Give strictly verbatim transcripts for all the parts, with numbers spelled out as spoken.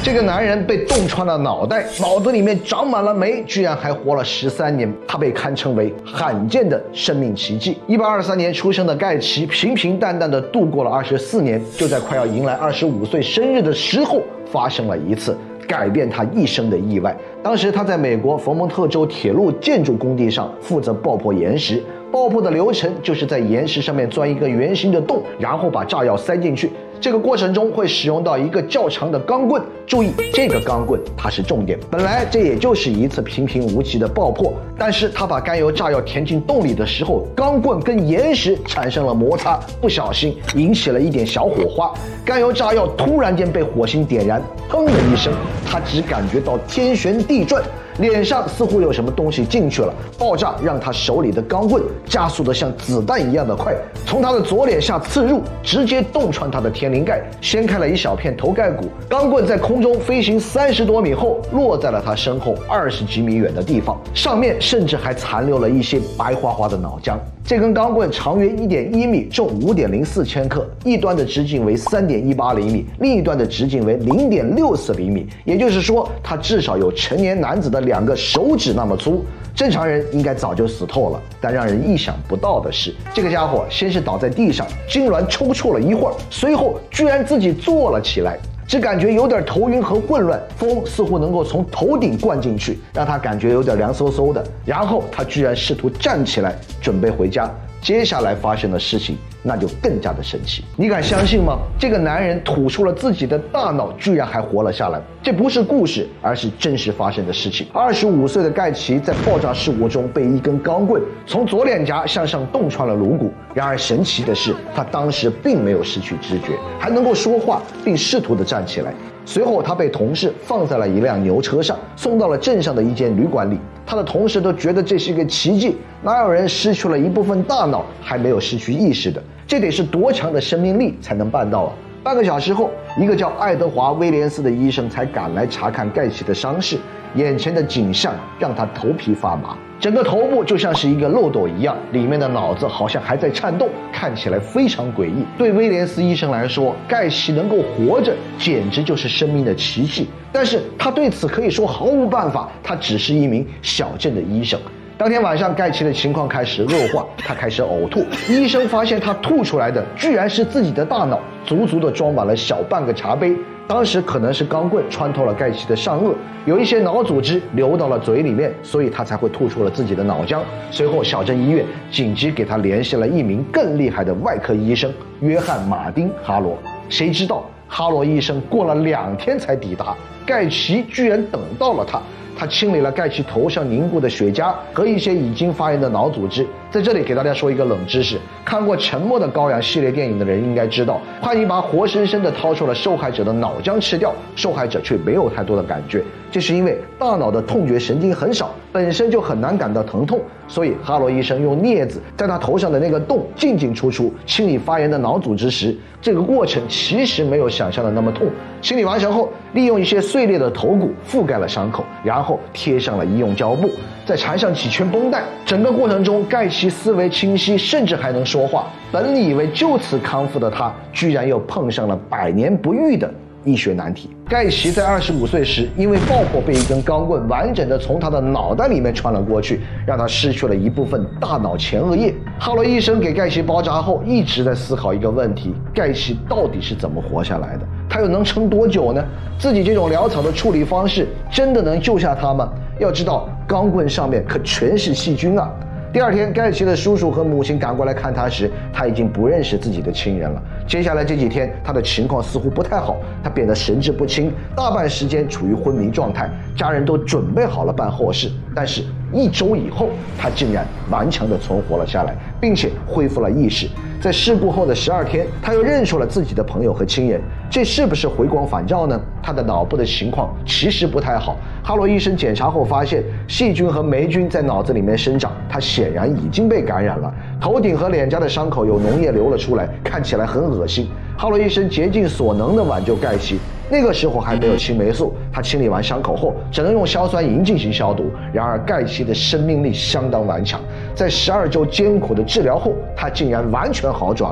这个男人被洞穿了脑袋，脑子里面长满了霉，居然还活了十三年。他被堪称为罕见的生命奇迹。一八二三年出生的盖奇，平平淡淡的度过了二十四年，就在快要迎来二十五岁生日的时候，发生了一次改变他一生的意外。当时他在美国佛蒙特州铁路建筑工地上负责爆破岩石。爆破的流程就是在岩石上面钻一个圆形的洞，然后把炸药塞进去。这个过程中会使用到一个较长的钢棍，注意这个钢棍它是重点。本来这也就是一次平平无奇的爆破，但是他把甘油炸药填进洞里的时候，钢棍跟岩石产生了摩擦，不小心引起了一点小火花。甘油炸药突然间被火星点燃，砰的一声，他只感觉到天旋地转，脸上似乎有什么东西进去了，爆炸让他手里的钢棍加速的像子弹一样的快，从他的左脸下刺入，直接洞穿他的天灵盖，掀开了一小片头盖骨。钢棍在空中飞行三十多米后，落在了他身后二十几米远的地方，上面甚至还残留了一些白花花的脑浆。这根钢棍长约一点一米，重五点零四千克，一端的直径为三点一八厘米，另一端的直径为零点六四厘米，也就是说，它至少有成年男子的两个手指那么粗。正常人应该早就死透了，但让人意想不到的是，这个家伙先是倒在地上，痉挛抽搐了一会儿，随后居然自己坐了起来。只感觉有点头晕和混乱，风似乎能够从头顶灌进去，让他感觉有点凉飕飕的。然后他居然试图站起来，准备回家。接下来发生的事情那就更加的神奇，你敢相信吗？这个男人吐出了自己的大脑，居然还活了下来。这不是故事，而是真实发生的事情。二十五岁的盖奇在爆炸事故中被一根钢棍从左脸颊向上洞穿了颅骨。然而神奇的是，他当时并没有失去知觉，还能够说话，并试图的站起来。随后他被同事放在了一辆牛车上，送到了镇上的一间旅馆里。他的同事都觉得这是一个奇迹，哪有人失去了一部分大脑还没有失去意识的？这得是多强的生命力才能办到啊！半个小时后，一个叫爱德华·威廉斯的医生才赶来查看盖奇的伤势。眼前的景象让他头皮发麻，整个头部就像是一个漏斗一样，里面的脑子好像还在颤动，看起来非常诡异。对威廉斯医生来说，盖奇能够活着简直就是生命的奇迹，但是他对此可以说毫无办法，他只是一名小镇的医生。当天晚上，盖奇的情况开始恶化，他开始呕吐。医生发现他吐出来的居然是自己的大脑，足足的装满了小半个茶杯。当时可能是钢棍穿透了盖奇的上颚，有一些脑组织流到了嘴里面，所以他才会吐出了自己的脑浆。随后，小镇医院紧急给他联系了一名更厉害的外科医生约翰·马丁·哈罗。谁知道哈罗医生过了两天才抵达，盖奇居然等到了他。他清理了盖奇头上凝固的血痂和一些已经发炎的脑组织。在这里给大家说一个冷知识，看过《沉默的羔羊》系列电影的人应该知道，幻影把活生生的掏出了受害者的脑浆吃掉，受害者却没有太多的感觉，这是因为大脑的痛觉神经很少，本身就很难感到疼痛，所以哈罗医生用镊子在他头上的那个洞进进出出清理发炎的脑组织时，这个过程其实没有想象的那么痛。清理完成后，利用一些碎裂的头骨覆盖了伤口，然后贴上了医用胶布，再缠上几圈绷带。整个过程中，盖奇思维清晰，甚至还能说话。本以为就此康复的他，居然又碰上了百年不遇的医学难题。盖奇在二十五岁时，因为爆破被一根钢棍完整的从他的脑袋里面穿了过去，让他失去了一部分大脑前额叶。哈罗医生给盖奇包扎后，一直在思考一个问题：盖奇到底是怎么活下来的？他又能撑多久呢？自己这种潦草的处理方式真的能救下他吗？要知道，钢棍上面可全是细菌啊！第二天，盖奇的叔叔和母亲赶过来看他时，他已经不认识自己的亲人了。接下来这几天，他的情况似乎不太好，他变得神志不清，大半时间处于昏迷状态。家人都准备好了办后事，但是一周以后，他竟然顽强地存活了下来，并且恢复了意识。在事故后的十二天，他又认出了自己的朋友和亲人，这是不是回光返照呢？他的脑部的情况其实不太好。哈罗医生检查后发现，细菌和霉菌在脑子里面生长，他显然已经被感染了。头顶和脸颊的伤口有脓液流了出来，看起来很恶心。哈罗医生竭尽所能地挽救盖奇，那个时候还没有青霉素，他清理完伤口后只能用硝酸银进行消毒。然而盖奇的生命力相当顽强，在十二周艰苦的治疗后，他竟然完全好转了。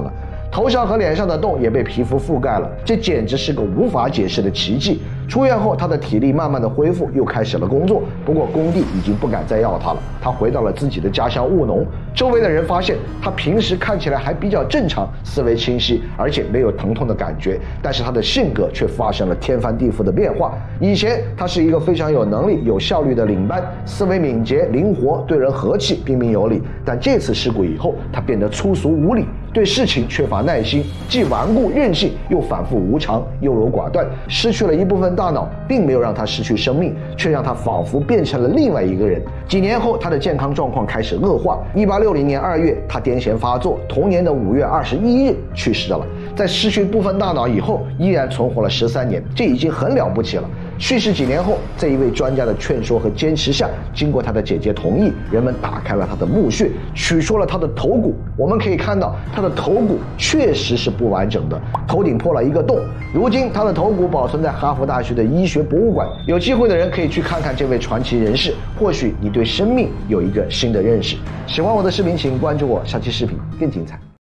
头上和脸上的洞也被皮肤覆盖了，这简直是个无法解释的奇迹。出院后，他的体力慢慢的恢复，又开始了工作。不过工地已经不敢再要他了，他回到了自己的家乡务农。周围的人发现他平时看起来还比较正常，思维清晰，而且没有疼痛的感觉，但是他的性格却发生了天翻地覆的变化。以前他是一个非常有能力、有效率的领班，思维敏捷、灵活，对人和气、彬彬有礼。但这次事故以后，他变得粗俗无礼，对事情缺乏耐心，既顽固任性，又反复无常，优柔寡断，失去了一部分大脑，并没有让他失去生命，却让他仿佛变成了另外一个人。几年后，他的健康状况开始恶化。一八六零年二月，他癫痫发作，同年的五月二十一日去世了。在失去部分大脑以后，依然存活了十三年，这已经很了不起了。去世几年后，在一位专家的劝说和坚持下，经过他的姐姐同意，人们打开了他的墓穴，取出了他的头骨。我们可以看到，他的头骨确实是不完整的，头顶破了一个洞。如今，他的头骨保存在哈佛大学的医学博物馆，有机会的人可以去看看这位传奇人士，或许你对生命有一个新的认识。喜欢我的视频，请关注我，下期视频更精彩。